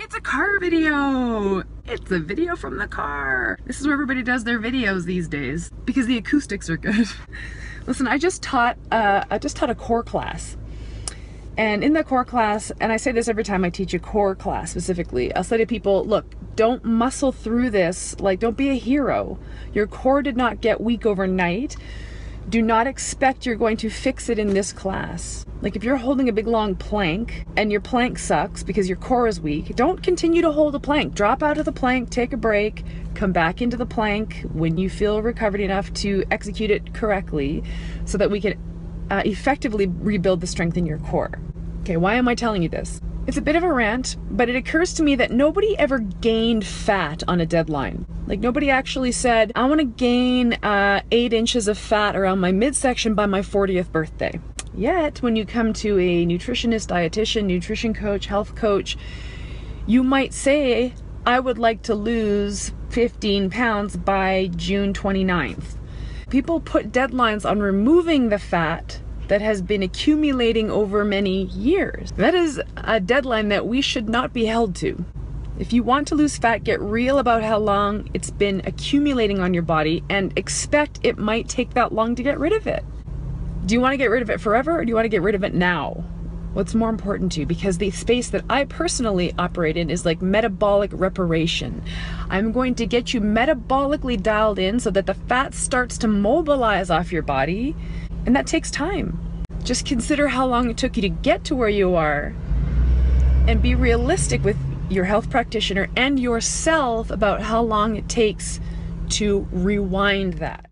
It's a car video. It's a video from the car. This is where everybody does their videos these days because the acoustics are good. Listen, I just taught a core class. And in the core class, and I say this every time I teach a core class specifically, I'll say to people, look, don't muscle through this, like don't be a hero. Your core did not get weak overnight. Do not expect you're going to fix it in this class. Like if you're holding a big long plank and your plank sucks because your core is weak, don't continue to hold a plank. Drop out of the plank, take a break, come back into the plank when you feel recovered enough to execute it correctly so that we can effectively rebuild the strength in your core. Okay, why am I telling you this? It's a bit of a rant, but it occurs to me that nobody ever gained fat on a deadline. Like nobody actually said, I want to gain 8 inches of fat around my midsection by my 40th birthday. Yet, when you come to a nutritionist, dietitian, nutrition coach, health coach, you might say, I would like to lose 15 pounds by June 29th. People put deadlines on removing the fat that has been accumulating over many years. That is a deadline that we should not be held to. If you want to lose fat, get real about how long it's been accumulating on your body and expect it might take that long to get rid of it. Do you want to get rid of it forever or do you want to get rid of it now? What's more important to you? Because the space that I personally operate in is like metabolic reparation. I'm going to get you metabolically dialed in so that the fat starts to mobilize off your body, and that takes time. Just consider how long it took you to get to where you are and be realistic with your health practitioner and yourself about how long it takes to rewind that.